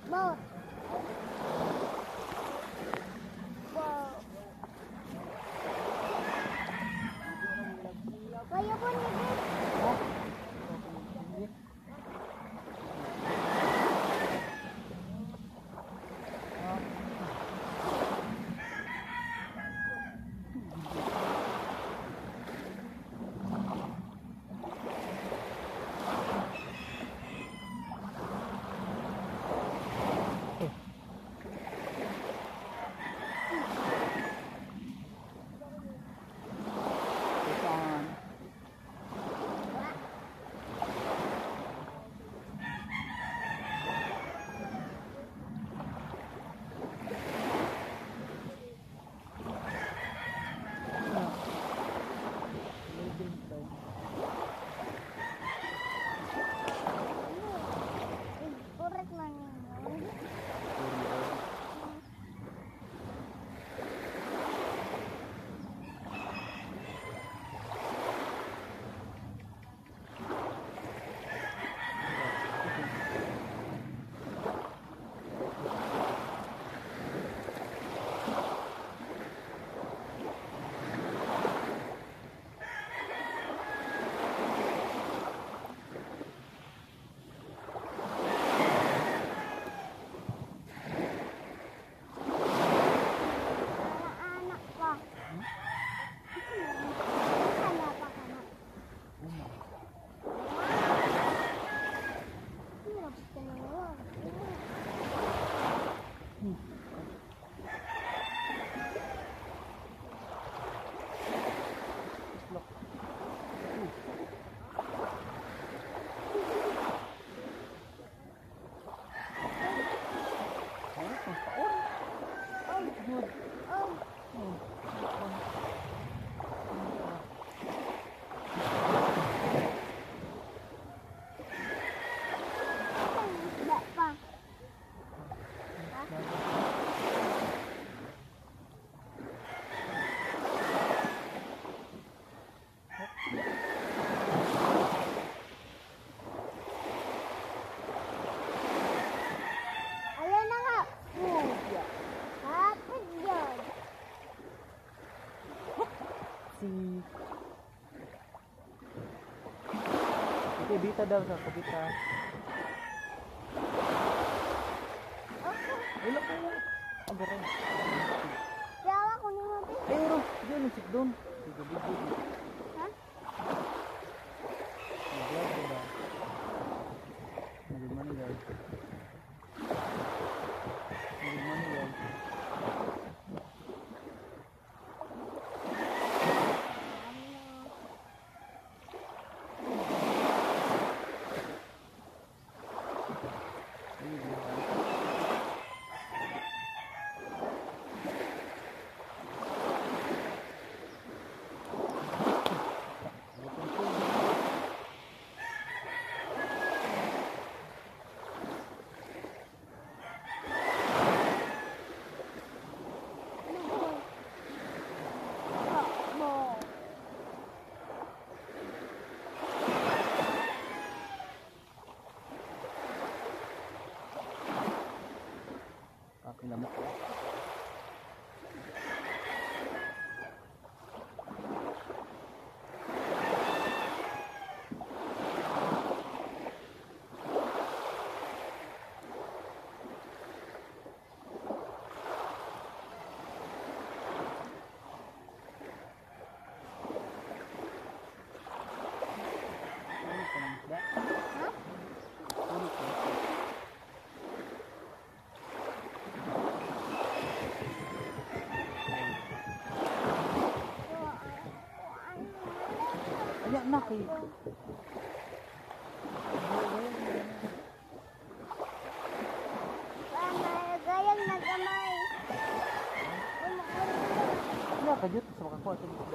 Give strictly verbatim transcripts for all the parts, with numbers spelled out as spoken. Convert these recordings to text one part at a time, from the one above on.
Boat. Boat. Kaya po niya. Kubita daw sa kubita. Wala ko lang. Abaray. Jawa ko ni mo. Eh, ro. Diyan ang sit doon. Sige, sige. Ha? Nag-vlog ko ba? Nag-money guys. Nag-money guys. Lamok ko. Ayak nak eh. Gayang nagamay. Wala ka dito sa makakuha sa dito.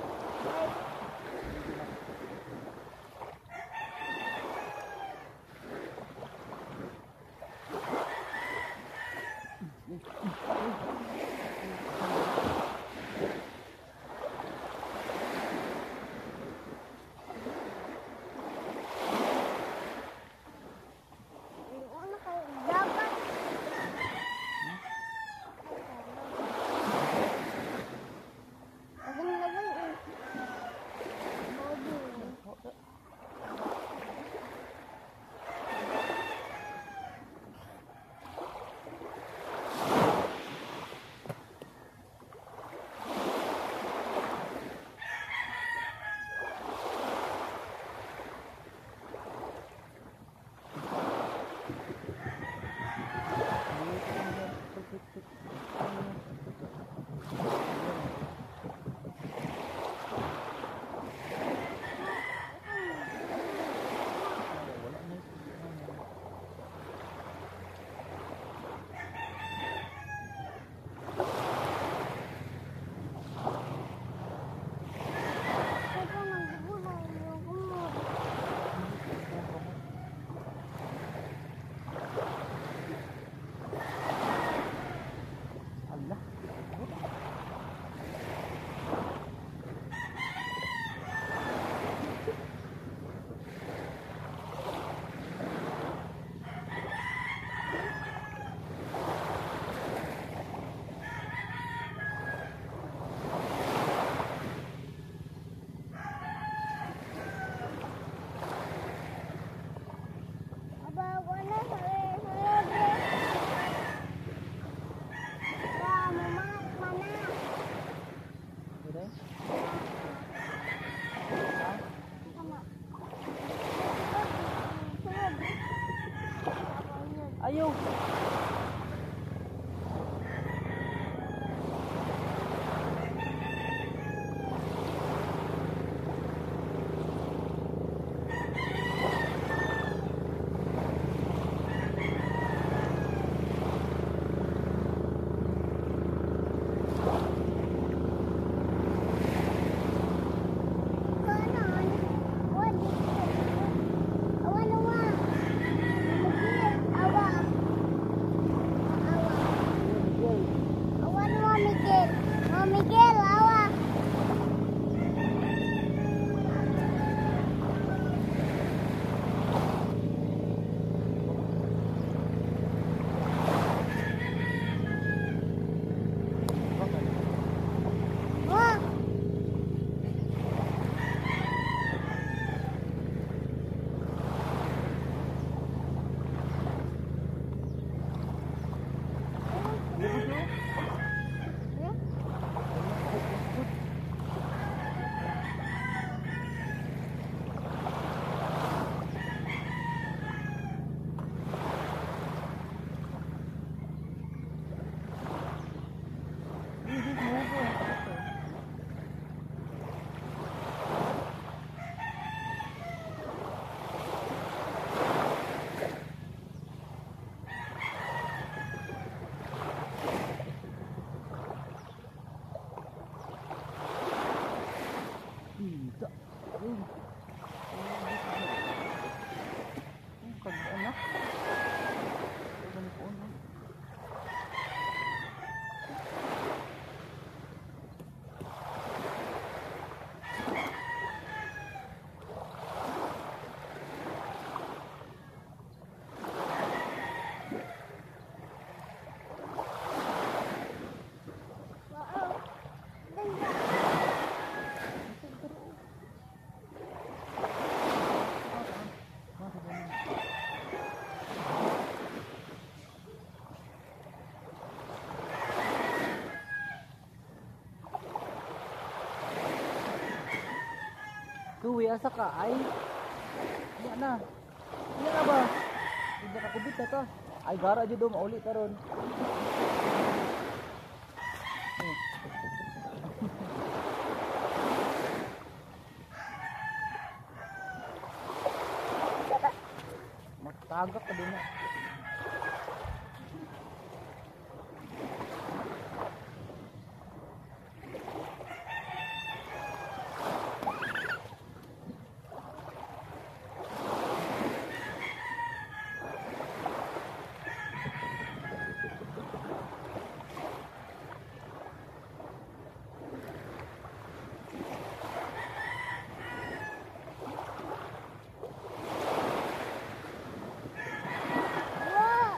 Kanan. Awan dito. Awan awa. Miguel, awa. Awa. Awan awa Miguel. Oh Miguel, awa. Oh. Tidak. Ayun. Ang kag-anak. Ang po, no? Wow. Ganda. Kuwi asa ka ay. Iya na. Iya na ba? Hindi ka kubit na to. Ay gara jud do mauli karon. Eh. Matagak ka din na. Wow.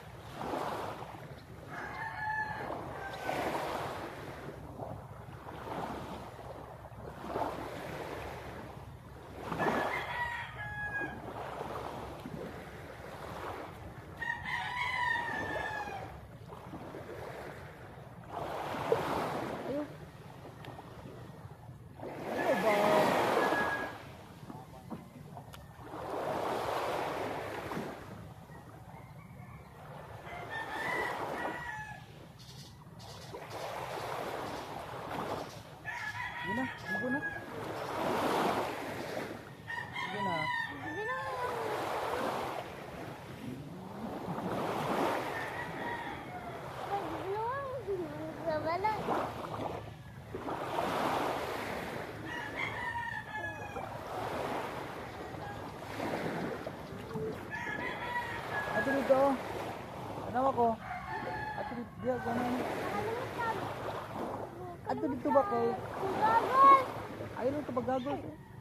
Ayun. Ano ba? Yun na, ligo na. Ligo na. Ato dito. Ano ako? Ato dito, diya, ganun. Ato dito ba kay? Ayun ito bagagol.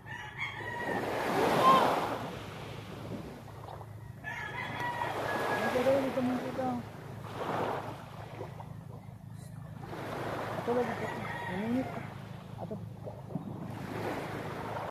Ang kaya dito mo dito. Ato lagi. Naningit. Ato